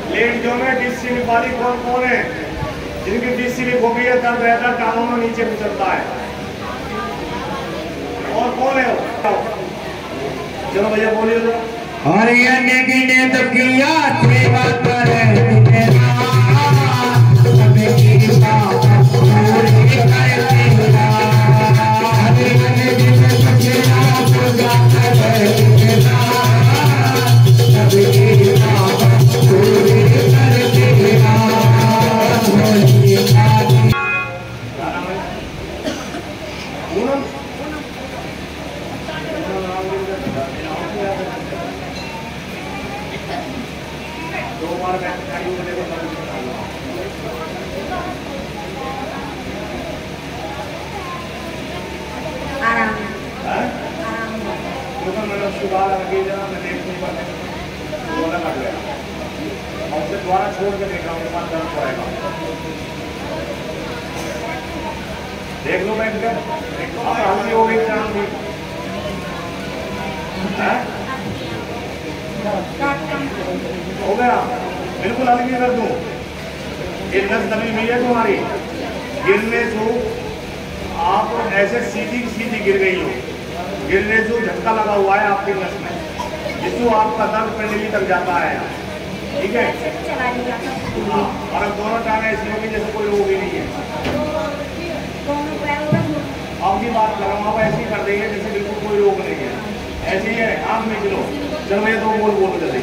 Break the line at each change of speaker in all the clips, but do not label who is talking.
Late जो में डिस्सिलिप वाली कौन है? जिनकी डिस्सिलिप हो गई है, दर्द रहता है, टांगों में नीचे को चलता है। और कौन है वो? चलो भैया बोलिए तो।
और ने तो किया सेवा करे
दोबारा छोड़ के देखा उनके पास दर्द पड़ेगा। देख लो बैठ कर, हल्दी हो गई चांद भी हो गया, बिल्कुल हल्की कर दूं। ये नस दबी हुई है तुम्हारी, गिरने से आप ऐसे सीधी सीधी गिर गई हो, गिरने से झटका लगा हुआ है आपकी नस में, जिससे आपका दर्द पिंडली तक जाता है। ठीक है, हाँ, और अब दोनों टांगे ऐसी होगी जैसे कोई रोग ही नहीं है। अब की बात कर रहा हूँ, आप ऐसी कर देंगे जैसे बिल्कुल कोई रोग नहीं है, ऐसी है। आँख में चलो, चलो मैं तो बोल जल्दी।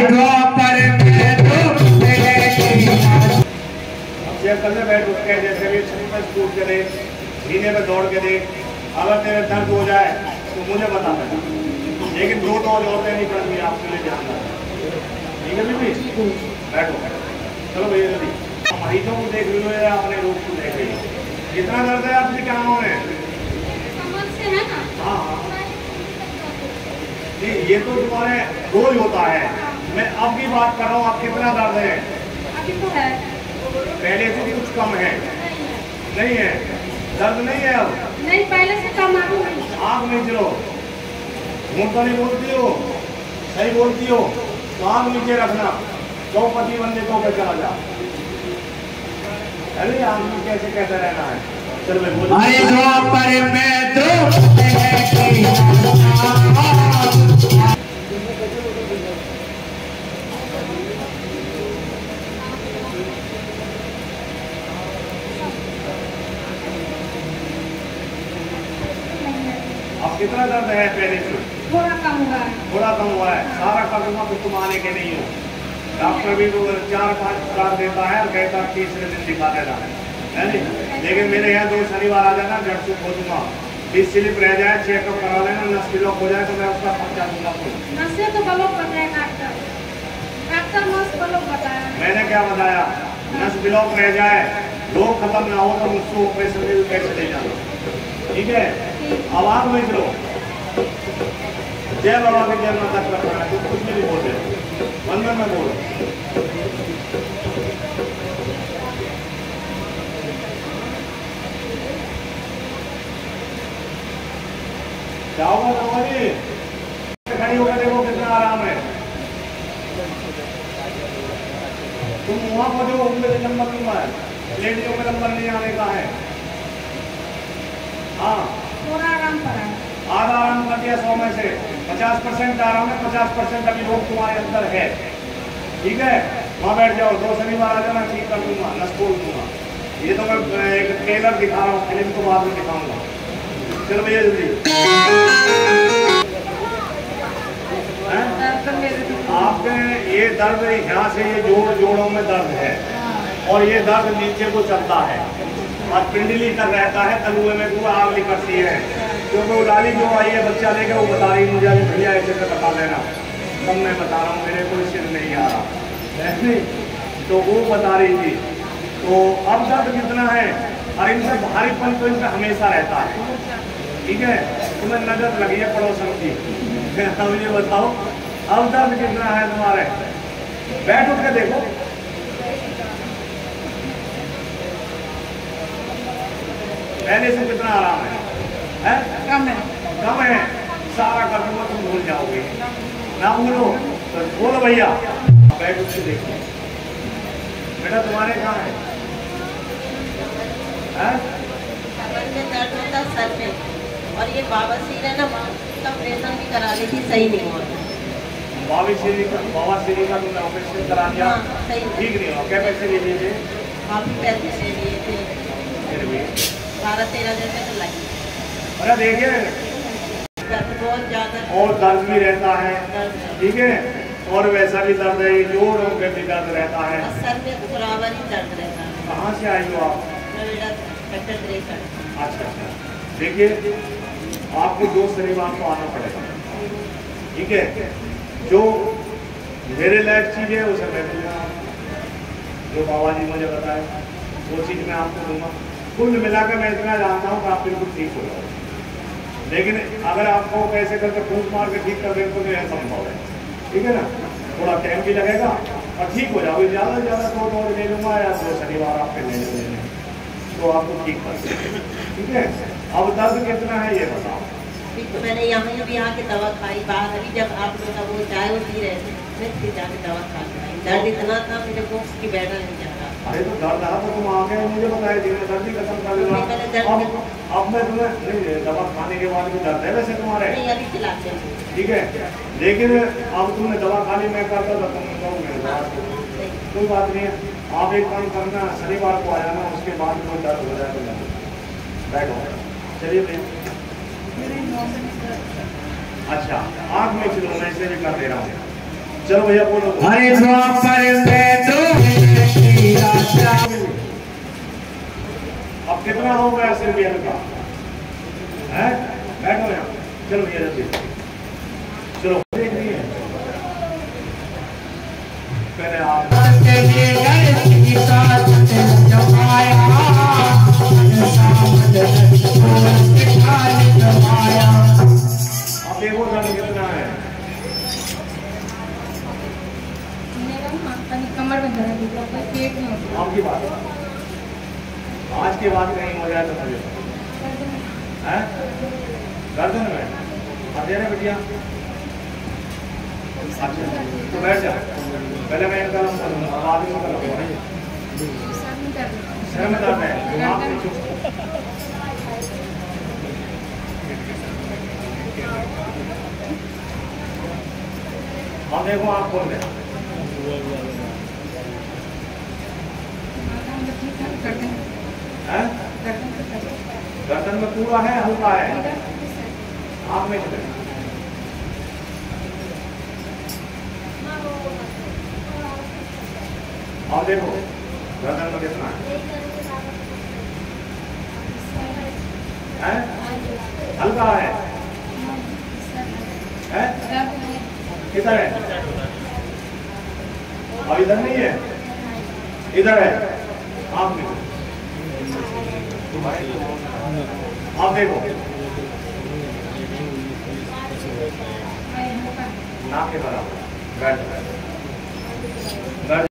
अब चेक कर ले, बैठ उठ के जैसे भी स्कूट के दे, सीने पे दौड़ के दे। अगर तेरे दर्द हो जाए तो मुझे बता देना, लेकिन दो तो औरतें नहीं पड़ती, आपके लिए ध्यान रखना। ठीक है बीबी, बैठो। चलो भैया जल्दी। मरीजों को देख लो या अपने रोग को देख लो। कितना दर्द है आपके कानों में? हाँ हाँ, नहीं ये तो तुम्हारे रोज होता है, मैं अब की बात कर रहा हूँ। आप कितना दर्द है?
अभी तो है,
पहले से भी कुछ कम है? नहीं है, दर्द नहीं है अब?
नहीं, पहले से कम है।
आँख में चलो, मुँह तो नहीं बोलती हो, सही बोलती हो तो आँख नीचे रखना। दो पति बनने को पे चला जा, अरे आँख में कैसे कैसे रहना है। चलो मैं बोल अब कितना दर्द है? पहले से
थोड़ा कम हुआ है,
थोड़ा कम हुआ है। सारा कर दूंगा फिर तुम आने के नहीं हो। डॉक्टर भी तो 4-5 खुराक देता है और कहता है तीसरे दिन दिखा देना है नहीं। लेकिन मेरे यहाँ 2 शनिवार आ जाना, जड़ से खो दूंगा। डिस्सिलिप रह जाए चेकअप करा लेना, नस ब्लॉक हो जाए तो मैं उसका खर्चा दूंगा।
नसें तो ब्लॉक बताया डॉक्टर, नस ब्लॉक बताया।
मैंने क्या बताया? नस ब्लॉक रह जाए, रोग खत्म ना हो तो मुझसे ऑपरेशन कैसे ले जाना। ठीक है, अब आप में चलो। जय बाबा के जय माता का, कुछ भी नहीं बोल रहे, मंदिर में बोलो। जाओगा बाबा जी, खड़ी होकर देखो कितना आराम है। तुम वहां पर जो उनमें नंबर क्यों है? लेडियों में नंबर नहीं आने का है। हाँ,
थोड़ा आराम पड़ा है,
आधा आराम कर दिया 100 में से 50% आराम है, 50% अभी रोग तुम्हारे अंदर है। ठीक है, वहाँ बैठ जाओ, 2 शनिवार आ जाना, ठीक कर दूंगा, नस खोल दूंगा। ये तो मैं एक ट्रेलर दिखा रहा हूँ, फिल्म को बाद में दिखाऊंगा। चलो भैया जल्दी। आपके ये दर्द यहाँ से ये जोड़ों में दर्द है, और ये दर्द नीचे को चलता है और पिंडली तक रहता है, तलुए में पूरा आग निकलती है। क्योंकि वो लाली जो आई है बच्चा लेकर, वो बता रही मुझे भैया ऐसे से बता देना। तब मैं बता रहा हूँ, मेरे कोई सिर नहीं आ रहा है, तो वो बता रही थी। तो अब दर्द कितना है, और इनसे भारीपन तो इनसे हमेशा रहता है। ठीक है, तुम्हें नजर लगी है पड़ोसन की, अब ये बताओ अब दर्द कितना है तुम्हारे? बैठ उठ के देखो। पहले से कितना आराम है?
कम है,
कम है। सारा कर दूंगा, तुम भूल जाओगे। ना बोलो तो बोलो भैया। बैठ उठ के देखो, बेटा तुम्हारे कहाँ है?
कमर में दर्द होता है, सर में, और ये बवासीर है ना, उसका ऑपरेशन भी करा ली थी, सही नहीं हुआ।
बवासीर का तुमने ऑपरेशन करा दिया?
हाँ, सही नहीं।
ठीक नहीं हुआ। क्या पैसे ले लिए थे?
काफी पैसे ले लिए थे,
फिर भी
12-13 दिन में तो लगी।
अरे देखिए,
दर्द बहुत ज्यादा,
और दर्द भी रहता है,
दर्द है।
ठीक है, और वैसा भी दर्द है, जोड़ों पे भी दर्द रहता है।
और सर में बराबर ही दर्द रहता है।
कहाँ से आई हो आप?
मेरा डॉक्टर द्रेकर।
अच्छा अच्छा, देखिए आपको जो शनिवार को आना पड़ेगा, ठीक है। जो मेरे लायक चीज़ है उसे मैं दूंगा, जो बाबा जी मुझे बताए वो चीज़ मैं आपको दूंगा। कुल मिलाकर मैं इतना जानता हूँ कि आप बिल्कुल ठीक हो जाओ, लेकिन अगर आपको कैसे करके फूस मार के ठीक कर दें तो यह संभव है, ठीक है ना। थोड़ा टाइम भी लगेगा और ठीक हो जाओगे। ज़्यादा से ज़्यादा 2 दौर ले लूँगा या 2 शनिवार आपके ले लेंगे तो आपको ठीक कर देंगे, ठीक है। अब दर्द कितना है ये बताओ?
तो मैंने यहाँ की दवा खाई, बाहर अभी जब आप लोग का वो चाय वो पी रहे थे, मैं फिर जाके दवा खा के आई। दर्द इतना था मुझे वो की बैठा नहीं जा रहा।
अरे तो दर्द रहा तो तुम आ गए, मुझे बताया थी, दर्द ही खत्म कर देना। अब मैं तुम्हें नहीं, दवा खाने के बाद भी दर्द है वैसे तुम्हारे?
नहीं, अभी खिलाते हैं।
ठीक है, लेकिन अब तुमने दवा खा ली, मैं करता था तुम कहोगे कोई बात नहीं है। आप एक काम करना, शनिवार को आ जाना, उसके बाद कोई दर्द हो जाए तो बैठो। चलिए भैया। अच्छा, आँख में चलो, मैं इसे भी कर दे रहा हूँ। चलो भैया बोलो।
अरे द्वापर में तो
अब कितना हो गया सिर्फ ये का है? बैठो यहाँ, चलो भैया जल्दी चलो। देख रही है पहले आप देखो दर्द कितना है।
कमर में दर्द होता है, पेट में होता है।
आपकी बात आज के बाद कहीं हो जाए तो मुझे है गर्दन में अधेरे बिटिया। अच्छा तो बैठ जा, पहले मैं इनका नाम करूँगा, बाद में करूँगा। सर में दर्द है, आप हाँ देखो आप खोल दें। गर्दन में पूरा है, हल्का है, आँख में चले। अब देखो गर्दन में कितना है? हल्का है, किधर है? अब इधर नहीं है, इधर है आँख में। आप देखो नाक के बराबर बैठ